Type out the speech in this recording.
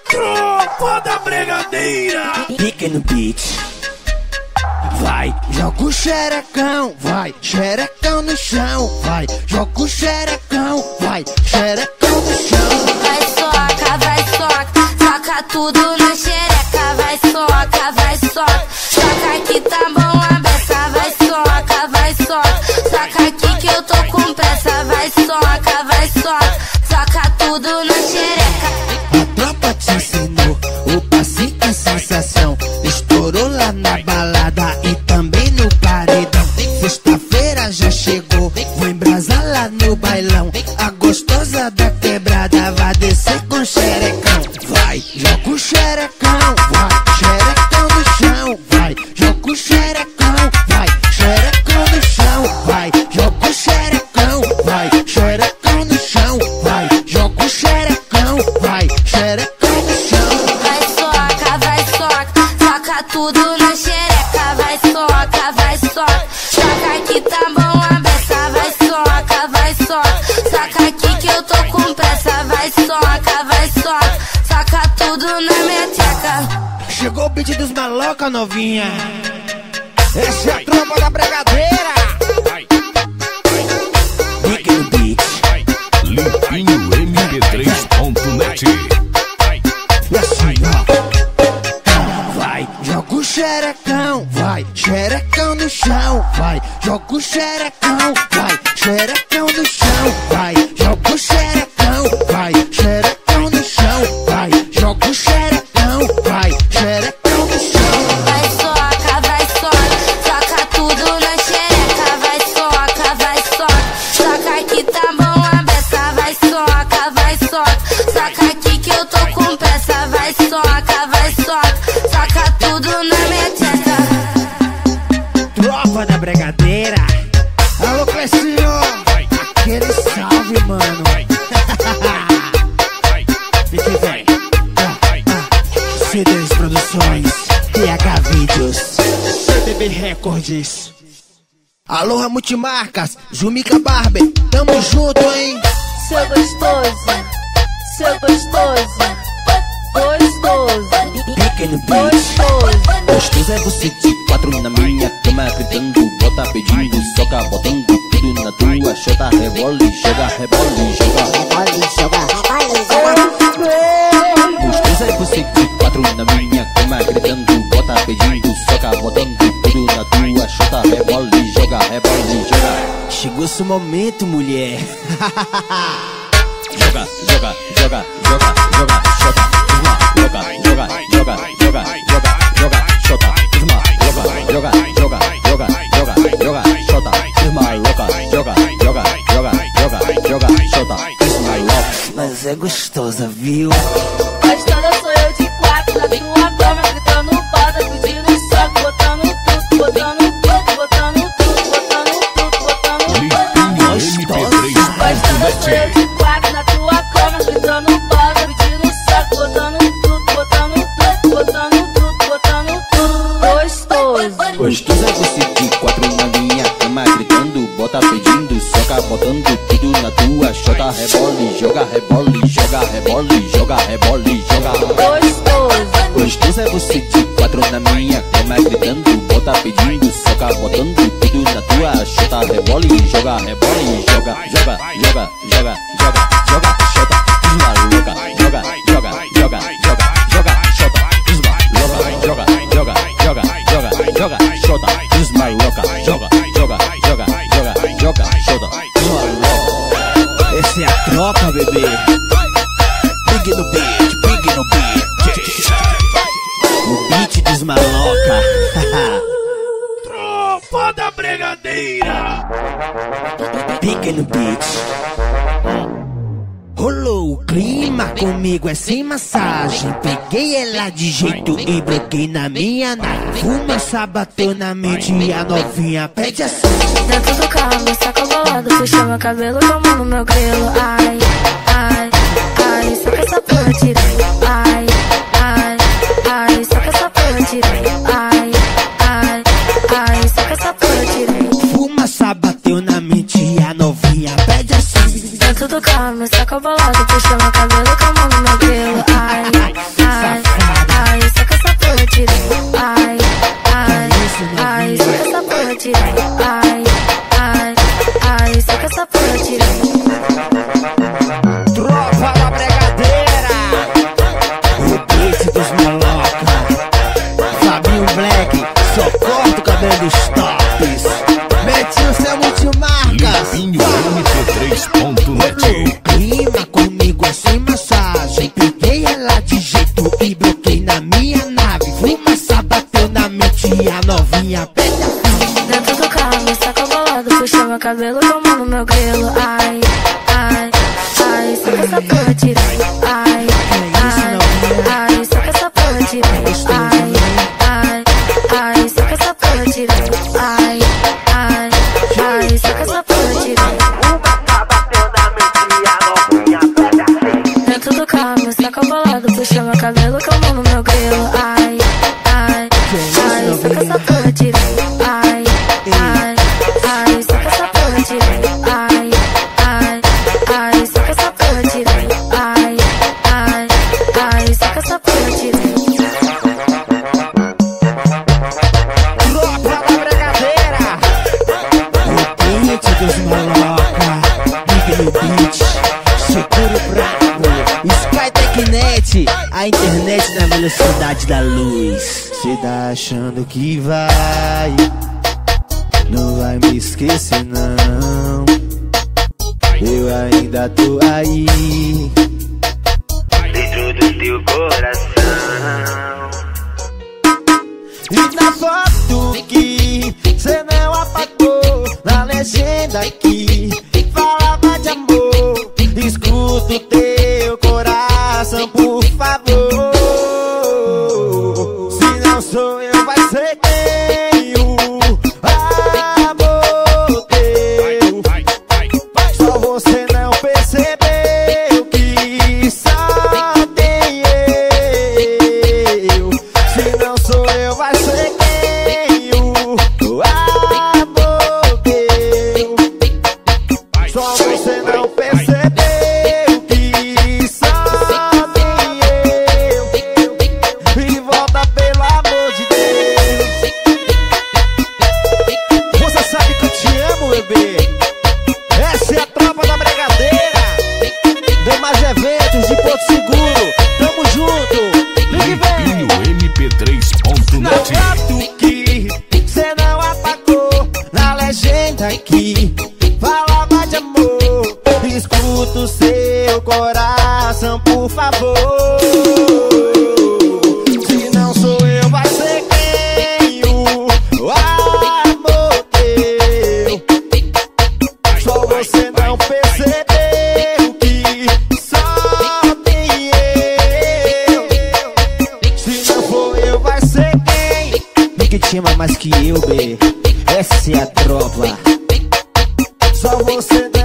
Tropa da Bregadeira. Pique no beat. Vai, joga o xerecão, vai, xerecão no chão, vai, joga o xerecão, vai, xerecão no chão. Vai soca, soca tudo na xereca, vai soca, soca que tá bom a beça, vai soca aqui que eu tô com pressa, vai soca tudo na xereca. A tropa te ensinou o passinho é sensação, estourou lá na balada e também no paredão. Sexta-feira já chegou, vou embrasar lá no bailão. A gostosa da quebrada vai descer com xerecão. Vai, joga o xerecão, vai, xerecão no chão. Vai, joga o xerecão, vai, xerecão no chão. Vai, joga o xerecão, vai, xerecão no chão. Vai, joga o xerecão, vai, xerecão no chão. Vai soca tudo na xereca, vai soca que tá bom a beça, vai soca aqui que eu tô com pressa, vai soca tudo na meteca. Chegou o beat dos maloca, novinha. Essa é a tropa da Bregadeira. Pique no beat. Limpinho mp3.net. E assim, ó. Vai, joga o xerecão, vai, xerecão no chão. Vai, joga o xerecão, vai, xerecão no chão. Vai, joga o xerecão, vai, xerecão no chão. Vai, joga o xerecão, vai, xerecão no chão. Vai soca tudo na xereca, vai soca que tá bom a beça, vai soca aqui que eu tô com pressa, vai soca tudo na meteca. Tropa da Bregadeira. Alô, Clecinho. Aquele salve, mano. E que vem? C2 Produções, TH Vídeos, CBB Records. Aloha Multimarcas, Jumica Barber, tamo junto, hein? Seu gostoso, Pique no beat. Gostoso é você de quatro na minha cama, gritando, bota pedindo, soca, botando tudo na tua xota, rebole, joga, Gostoso é você de quatro na minha cama, gritando, bota pedindo, soca, botando tudo na tua xota, rebole, joga. Chegou esse momento, mulher. Joga, xota, xota, joga, xota, xota, mas é gostosa, viu? Gostosa sou eu de quatro na tua cama, gritando bota, pedindo soco, botando tudo, botando tudo, botando tudo, botando tudo, botando tudo. Gostosa sou eu de quatro na tua cama, gritando bota, pedindo soco, botando tudo, botando tudo, botando tudo, botando tudo. Gostoso. Gostoso é você de quatro na minha cama, gritando, bota pedindo, soca, botando tudo na tua xota, rebole, joga. Gostoso. Gostoso é você de quatro na minha cama, gritando, bota pedindo, soca, botando tudo na tua xota, rebole, joga, xota, desmaluca, joga, xota, desmaluca, joga, xota, desmaluca, joga, xota, desmaluca. Essa é a tropa, bebê. Big no beat. O beat desmaloca. Tropa da Bregadeira. Big no beat. Rolou o clima comigo, é sem massagem. Peguei ela de jeito e bloquei na minha nave. Fumaça bateu na mente e a novinha pede assim. Dentro do carro, saca bolado, puxa meu cabelo, tomando meu grelo. Ai, saca essa porra direito. Ai, saca essa porra direito. Ai, saca essa porra direito. Fumaça bateu na mente e a novinha pede assim. Dentro do do carro, saca bolado, puxa meu cabelo com a mão no meu pelo. Ai, ai, ai, saca essa porra direito. Ai, ai, ai, saca essa porra direito. Ai, ai, ai, saca essa porra direito. Tropa da Bregadeira, o beat dos maloca. Fabinho Black, só corta o cabelo dos tops. Betinho, seu multimarcas. Limpinho MP3.net. Clima comigo é sem massagem. Peguei ela de jeito e bloqueei na minha nave. Fumaça bateu na mente e a novinha pega. Dentro do carro, saca bolado, puxa meu cabelo com a mão no meu grelo. Ai, ai, ai, saca essa porra direito. Ai, ai, ai, saca essa porra direito. Ai, ai, ai, saca essa porra direito. Ai, ai, ai, saca essa porra direito. Dentro do carro, saca bolado, puxa meu cabelo com a mão no meu grelo. Ai, ai, ai, saca essa porra direito. Ai, ai, ai, saca essa porra direito. Ai, ai, ai, saca essa porra direito. Ai, ai, ai, saca essa porra direito. Tropa da Bregadeira, o beat dos maloca. Liga no beat, seguro bravo. Skytechnet, a internet na velocidade da luz. Cê tá achando que não vai me esquecer não. Eu ainda tô aí, dentro do teu coração. E na foto que cê não apagou, na legenda aqui falava de amor. Escuta o teu coração, por favor. Se não sou eu, vai ser quem? O amor teu. Só você não percebeu que só tem eu. Se não sou eu, vai ser quem? O amor teu. Só você não percebeu que só tem eu. E volta, pelo amor de Deus. Você sabe que eu te amo, bebê. Essa é a tropa da Bregadeira. Demais eventos de Porto Seguro. Tamo junto. Limpinho MP3.net. Foto que cê não apagou, na legenda aqui falava de amor. Escuta o seu coração, por favor. Se não sou eu, vai ser quem? O amor teu. Só você não percebeu que só tem eu. Se não for eu, vai ser quem? Ninguém te ama mais que eu, B. Essa é a tropa. Só você